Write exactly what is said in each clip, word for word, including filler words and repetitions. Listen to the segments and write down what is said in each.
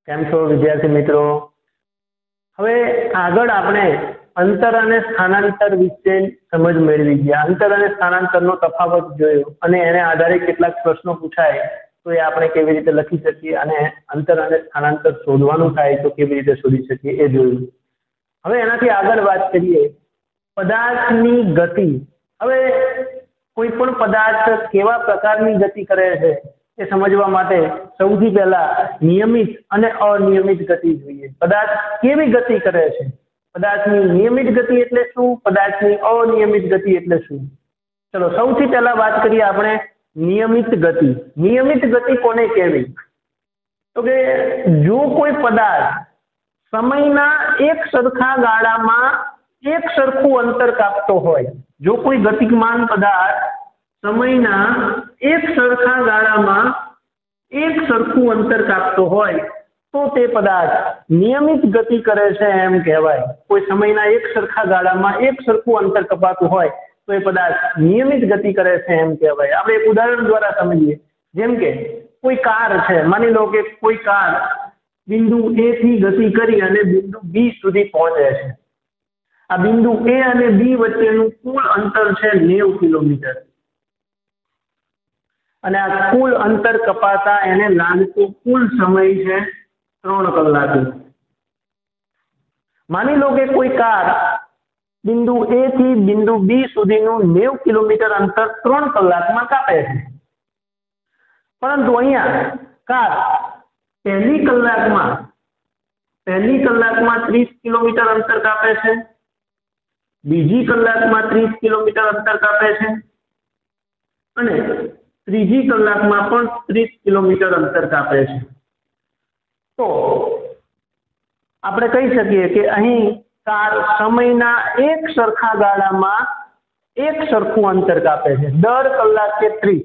કેમ છો વિદ્યાર્થી મિત્રો? હવે આગળ આપણે અંતર અને સ્થાનાંતર વિશે સમજ મેળવી ગયા. અંતર અને સ્થાનાંતરનો તફાવત જોયો અને એને આધારે કેટલાક પ્રશ્નો પૂછાય તો એ આપણે કેવી રીતે લખી શકીએ અને અંતર અને સ્થાનાંતર શોધવાનું થાય તો કેવી રીતે શોધી શકીએ એ જોયું. હવે એનાથી આગળ વાત કરીએ પદાર્થની ગતિ. હવે કોઈ પણ પદાર્થ કેવા પ્રકારની ગતિ કરે છે એ સમજવા માટે સૌથી પહેલા નિયમિત અને અનિયમિત ગતિ જોઈએ. પદાર્થ કેવી ગતિ કરે છે, પદાર્થની નિયમિત ગતિ એટલે શું, પદાર્થની અનિયમિત ગતિ એટલે શું. ચલો સૌથી પહેલા વાત કરીએ આપણે નિયમિત ગતિ. નિયમિત ગતિ કોને કહેવી? તો કે જો કોઈ પદાર્થ સમયના એક સરખા ગાળામાં એક સરખું અંતર કાપતો હોય, જો કોઈ ગતિમાન પદાર્થ સમયના એક સરખા ગાળામાં એક સરખું અંતર કાપતો હોય તો તે પદાર્થ નિયમિત ગતિ કરે છે એમ કહેવાય. કોઈ સમયના એક સરખા ગાળામાં એક સરખું અંતર કપાતું હોય તો એ પદાર્થ નિયમિત ગતિ કરે છે એમ કહેવાય. આપણે એક ઉદાહરણ દ્વારા સમજીએ. જેમ કે કોઈ કાર છે, માની લો કે કોઈ કાર બિંદુ એ થી ગતિ કરી અને બિંદુ બી સુધી પહોંચે છે. આ બિંદુ એ અને બી વચ્ચેનું કુલ અંતર છે નેવું કિલોમીટર અને આ કુલ અંતર કપાતા એને લાગતો કુલ સમય છે ત્રણ કલાક. માની લો કે કોઈ કાર બિંદુ એ થી બિંદુ બી સુધીનું નેવું કિલોમીટર અંતર ત્રણ કલાકમાં કાપે છે. પરંતુ અહીંયા કાર પહેલી કલાકમાં પહેલી કલાકમાં ત્રીસ કિલોમીટર અંતર કાપે છે, બીજી કલાકમાં ત્રીસ કિલોમીટર અંતર કાપે છે અને ત્રીજી કલાકમાં પણ ત્રીસ કિલોમીટર અંતર કાપે છે. તો આપણે કહી શકીએ કે અહીં કાર સમયના એક સરખા ગાળામાં એક સરખું અંતર કાપે છે, દર કલાકે ત્રીસ.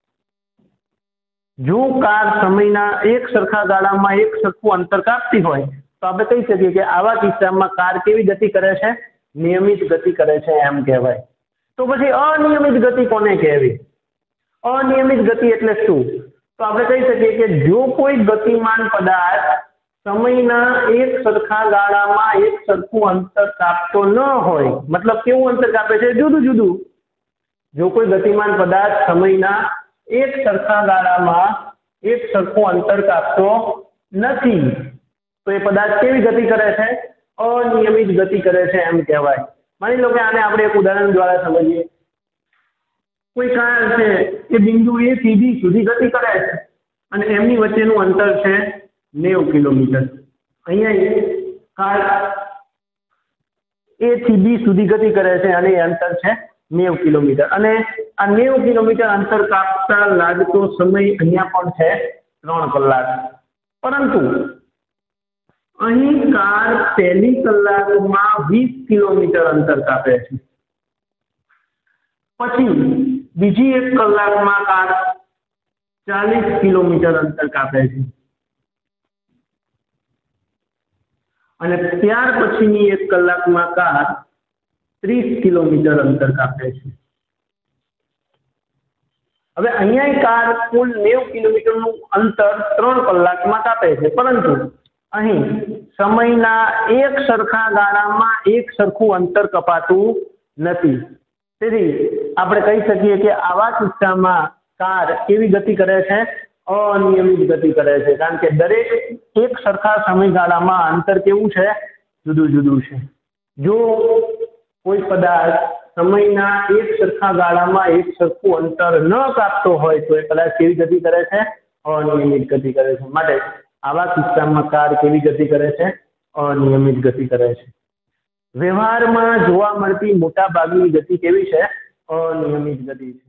જો કાર સમયના એક સરખા ગાળામાં એક સરખું અંતર કાપતી હોય તો આપણે કહી શકીએ કે આવા કિસ્સામાં કાર કેવી ગતિ કરે છે? નિયમિત ગતિ કરે છે એમ કહેવાય. તો પછી અનિયમિત ગતિ કોને કહેવી? અનિયમિત ગતિ એટલે શું? તો આપણે કહી શકીએ કે જો કોઈ ગતિમાન પદાર્થ સમયના એક સરખા ગાળામાં એક સરખું અંતર કાપતો ન હોય, મતલબ કેવું અંતર કાપે છે? જુદું જુદું. જો કોઈ ગતિમાન પદાર્થ સમયના એક સરખા ગાળામાં એક સરખું અંતર કાપતો નથી તો એ પદાર્થ કેવી ગતિ કરે છે? અનિયમિત ગતિ કરે છે એમ કહેવાય. માની લો કે આને આપણે એક ઉદાહરણ દ્વારા સમજીએ. કોઈ કાર છે એ બિંદુ એ થી બી સુધી ગતિ કરે છે અને એમની વચ્ચેનું અંતર છે નેવું કિલોમીટર. અહીંયા કાર એ થી બી સુધી ગતિ કરે છે અને એ અંતર છે નેવું કિલોમીટર અને આ નેવું કિલોમીટર અંતર કાપતા લાગતો સમય અહીંયા પણ છે ત્રણ કલાક. પરંતુ અહીં કાર પહેલી કલાકમાં વીસ કિલોમીટર અંતર કાપે છે, પછી બીજી એક કલાકમાં કાર ચાલીસ કિલોમીટર અંતર કાપે છે અને ત્યાર પછીની એક કલાકમાં કાર ત્રીસ કિલોમીટર અંતર કાપે છે. હવે અહીંયા કાર કુલ નેવું કિલોમીટરનું અંતર ત્રણ કલાકમાં કાપે છે, પરંતુ અહીં સમયના એક સરખા ગાળામાં એક સરખું અંતર કપાતું નથી. તેથી આપણે કહી શકીએ કે આવા કિસ્સામાં કાર કેવી ગતિ કરે છે? અનિયમિત ગતિ કરે છે. કારણ કે દરેક એક સરખા સમયગાળામાં અંતર કેવું છે? જુદું જુદું છે. જો કોઈ પદાર્થ સમયના એક સરખા ગાળામાં એક સરખું અંતર ન કાપતો હોય તો એ પદાર્થ કેવી ગતિ કરે છે? અનિયમિત ગતિ કરે છે. માટે આવા કિસ્સામાં કાર કેવી ગતિ કરે છે? અનિયમિત ગતિ કરે છે. વ્યવહારમાં જોવા મળતી મોટા ભાગની ગતિ કેવી છે? અનિયમિત ગતિ છે.